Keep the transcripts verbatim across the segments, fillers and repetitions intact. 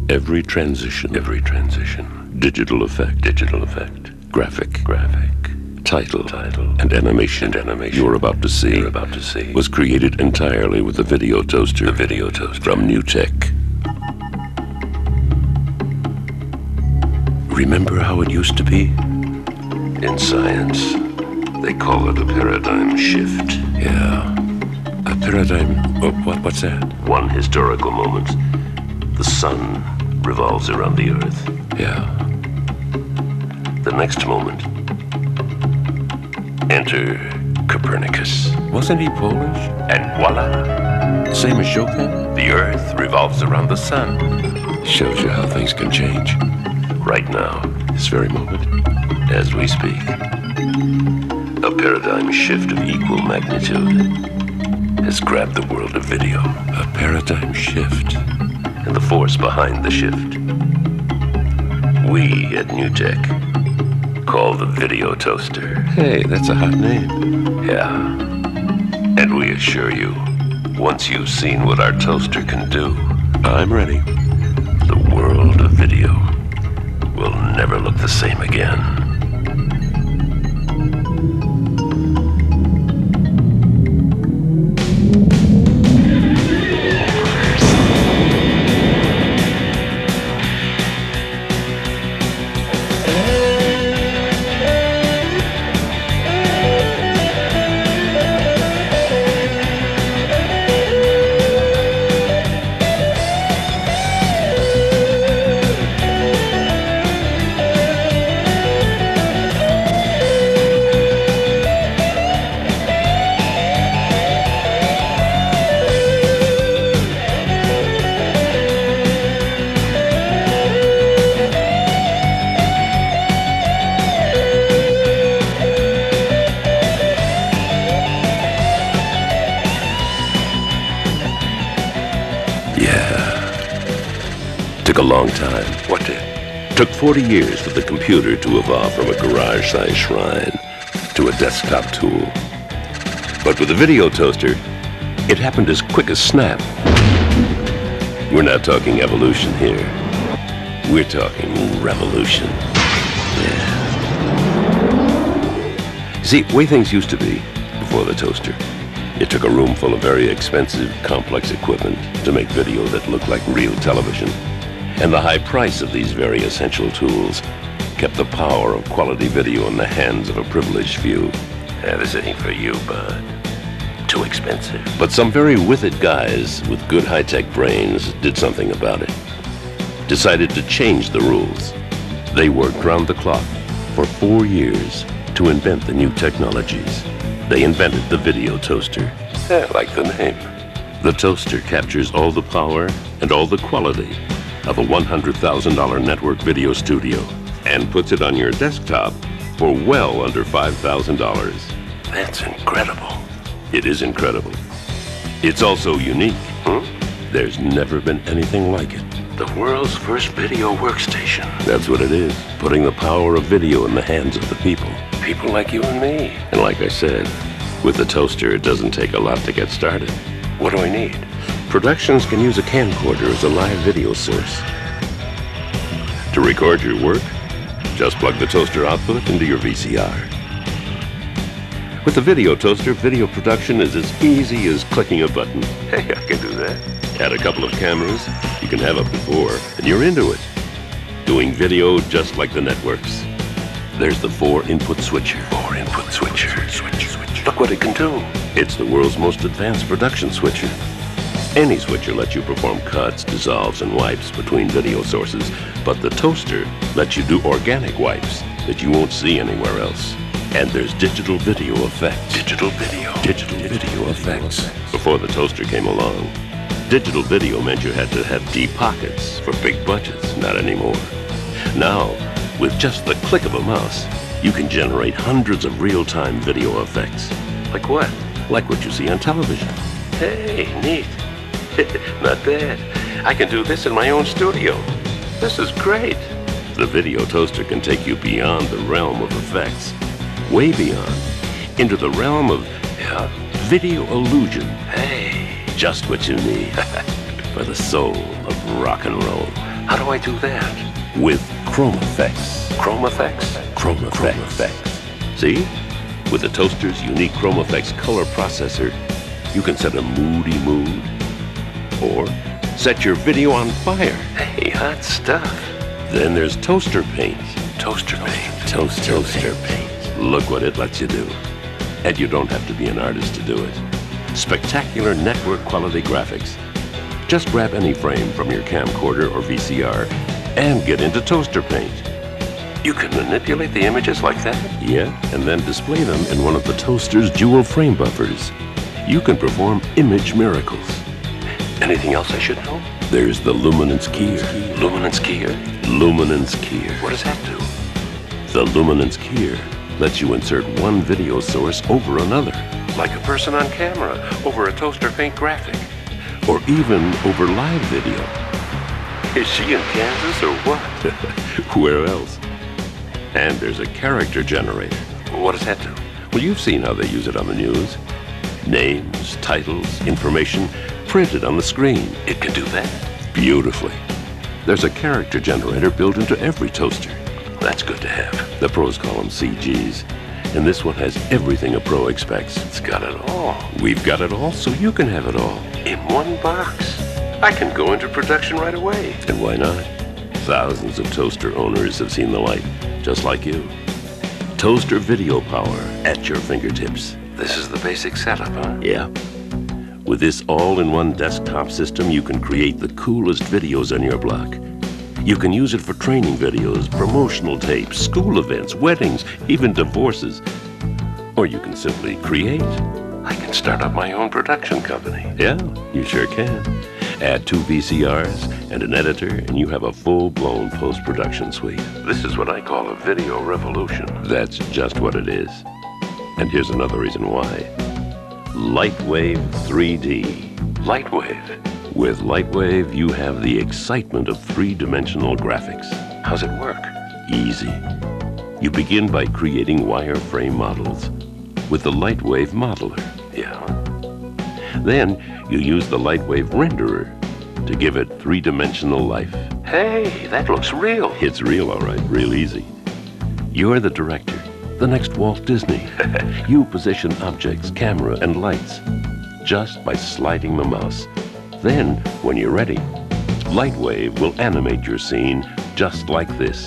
Every transition, every transition, digital effect, digital effect, graphic, graphic, title, title, and animation, and animation you're about to see, you're about to see, was created entirely with the video toaster, the video toaster from Newtek. Remember how it used to be? In science, they call it a paradigm shift. Yeah, a paradigm. Oh, what? What's that? One historical moment. The sun revolves around the earth. Yeah. The next moment, enter Copernicus. Wasn't he Polish? And voila! Same as Chopin? The earth revolves around the sun. Shows you how things can change. Right now, this very moment, as we speak, a paradigm shift of equal magnitude has grabbed the world of video. A paradigm shift. And the force behind the shift, we at Newtek call the video toaster. Hey, that's a hot name. Yeah. And we assure you, once you've seen what our toaster can do, I'm ready. The world of video will never look the same again. Took a long time. What did? Took forty years for the computer to evolve from a garage-sized shrine to a desktop tool. But with the video toaster, it happened as quick as snap. We're not talking evolution here. We're talking revolution. Yeah. You see, the way things used to be before the toaster, it took a room full of very expensive, complex equipment to make video that looked like real television. And the high price of these very essential tools kept the power of quality video in the hands of a privileged few. Yeah, this ain't for you, bud. Too expensive. But some very with-it guys with good high-tech brains did something about it. Decided to change the rules. They worked round the clock for four years to invent the new technologies. They invented the video toaster. Yeah, I like the name. The toaster captures all the power and all the quality of a one hundred thousand dollar network video studio and puts it on your desktop for well under five thousand dollars. That's incredible. It is incredible. It's also unique. Hmm? There's never been anything like it. The world's first video workstation. That's what it is. Putting the power of video in the hands of the people. People like you and me. And like I said, with the toaster, it doesn't take a lot to get started. What do I need? Productions can use a camcorder as a live video source. To record your work, just plug the toaster output into your V C R. With the video toaster, video production is as easy as clicking a button. Hey, I can do that. Add a couple of cameras, you can have up to four, and you're into it. Doing video just like the networks. There's the four-input switcher. Four-input switcher. Switch, switch. Look what it can do. It's the world's most advanced production switcher. Any switcher lets you perform cuts, dissolves, and wipes between video sources, but the toaster lets you do organic wipes that you won't see anywhere else. And there's digital video effects. Digital video. Digital, digital video effects. Before the toaster came along, digital video meant you had to have deep pockets for big budgets. Not anymore. Now, with just the click of a mouse, you can generate hundreds of real-time video effects. Like what? Like what you see on television. Hey, neat. Not bad. I can do this in my own studio. This is great. The video toaster can take you beyond the realm of effects, way beyond, into the realm of uh, video illusion. Hey, just what you need for the soul of rock and roll. How do I do that? With Chrome Effects. Chrome Effects? Chrome Effects. See? With the toaster's unique Chrome Effects color processor, you can set a moody mood or set your video on fire. Hey, hot stuff. Then there's Toaster Paint. Toaster Paint. Toaster, toaster paint. paint. Look what it lets you do. And you don't have to be an artist to do it. Spectacular network quality graphics. Just grab any frame from your camcorder or V C R and get into Toaster Paint. You can manipulate the images like that? Yeah, and then display them in one of the toaster's dual frame buffers. You can perform image miracles. Anything else I should know? There's the Luminance Keyer. Luminance Keyer? Luminance Keyer. What does that do? The Luminance Keyer lets you insert one video source over another. Like a person on camera over a Toaster Paint graphic. Or even over live video. Is she in Kansas or what? Where else? And there's a character generator. What does that do? Well, you've seen how they use it on the news. Names, titles, information printed on the screen. It can do that beautifully. There's a character generator built into every toaster. That's good to have. The pros call them C Gs. And this one has everything a pro expects. It's got it all. We've got it all, so you can have it all. In one box. I can go into production right away. And why not? Thousands of toaster owners have seen the light, just like you. Toaster video power at your fingertips. This is the basic setup, huh? Yeah. With this all-in-one desktop system, you can create the coolest videos on your block. You can use it for training videos, promotional tapes, school events, weddings, even divorces. Or you can simply create. I can start up my own production company. Yeah, you sure can. Add two V C Rs and an editor, and you have a full-blown post-production suite. This is what I call a video revolution. That's just what it is. And here's another reason why. Lightwave three D. Lightwave. With Lightwave, you have the excitement of three-dimensional graphics. How's it work? Easy. You begin by creating wireframe models with the Lightwave modeler. Yeah. Then you use the Lightwave renderer to give it three-dimensional life. Hey, that looks real. It's real, all right. Real easy. You're the director, the next Walt Disney. You position objects, camera, and lights just by sliding the mouse. Then, when you're ready, Lightwave will animate your scene just like this.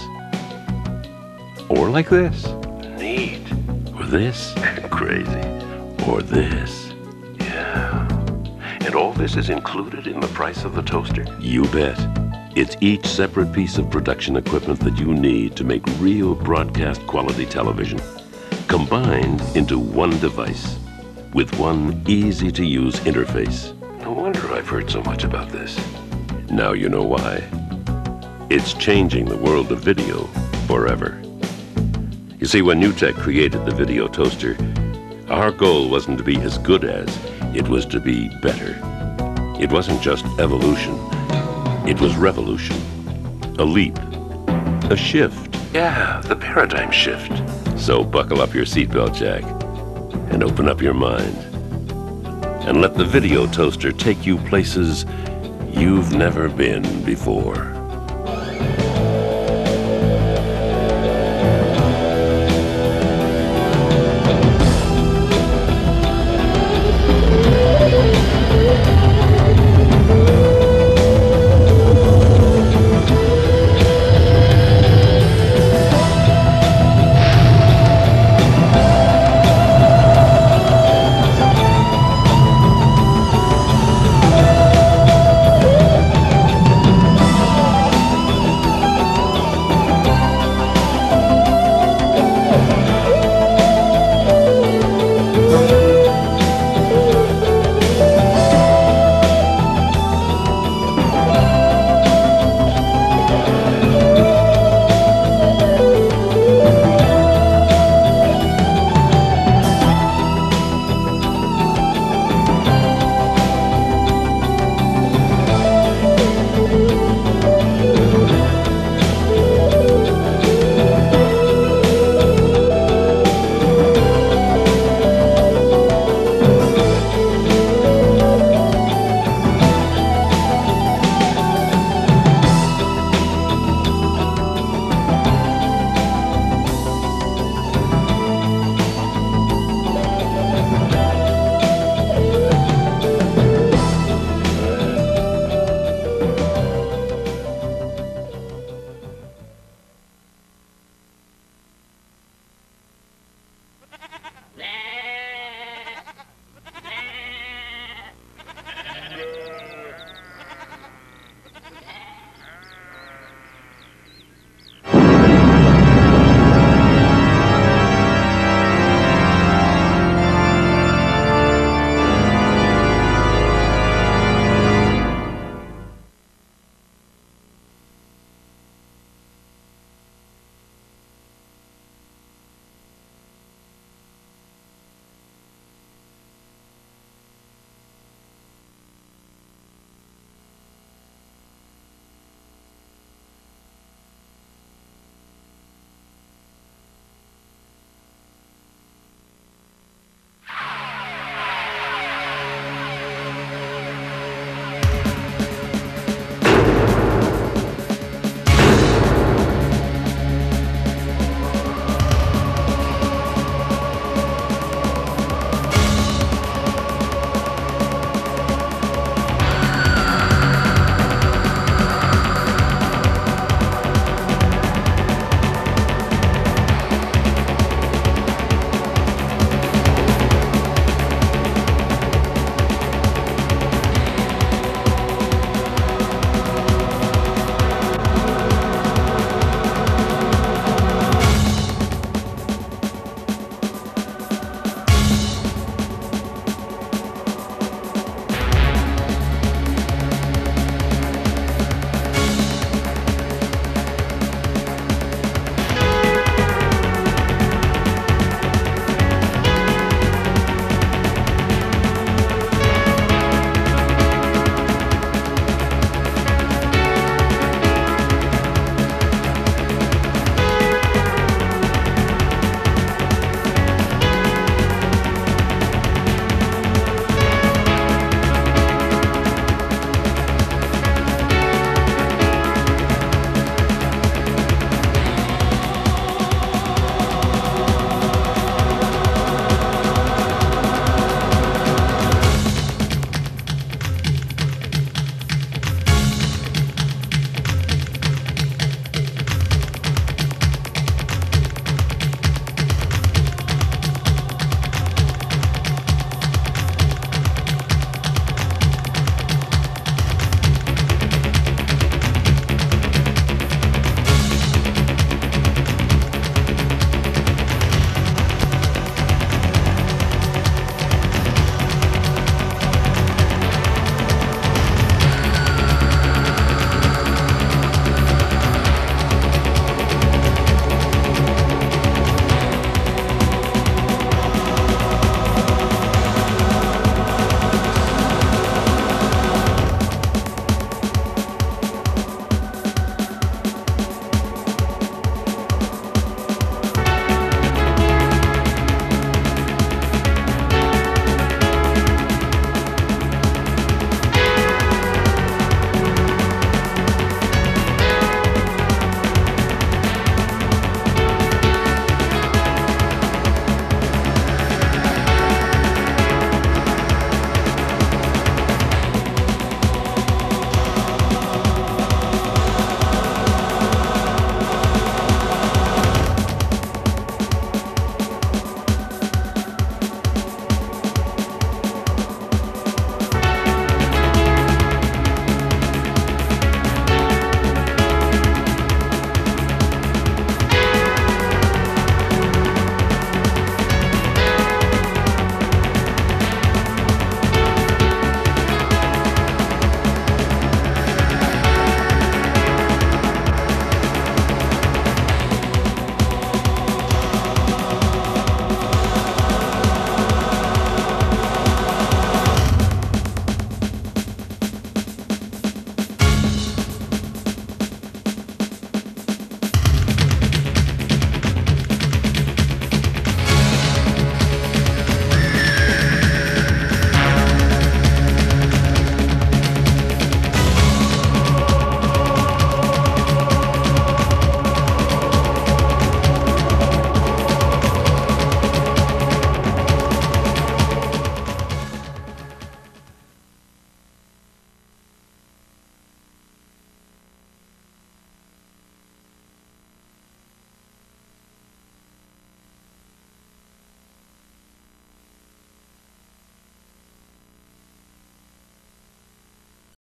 Or like this. Neat. Or this. Crazy. Or this. Yeah. And all this is included in the price of the toaster? You bet. It's each separate piece of production equipment that you need to make real broadcast quality television, combined into one device with one easy-to-use interface. No wonder I've heard so much about this. Now you know why. It's changing the world of video forever. You see, when Newtek created the video toaster, our goal wasn't to be as good as, it was to be better. It wasn't just evolution. It was revolution. A leap. A shift. Yeah, the paradigm shift. So buckle up your seatbelt, Jack, and open up your mind. And let the video toaster take you places you've never been before.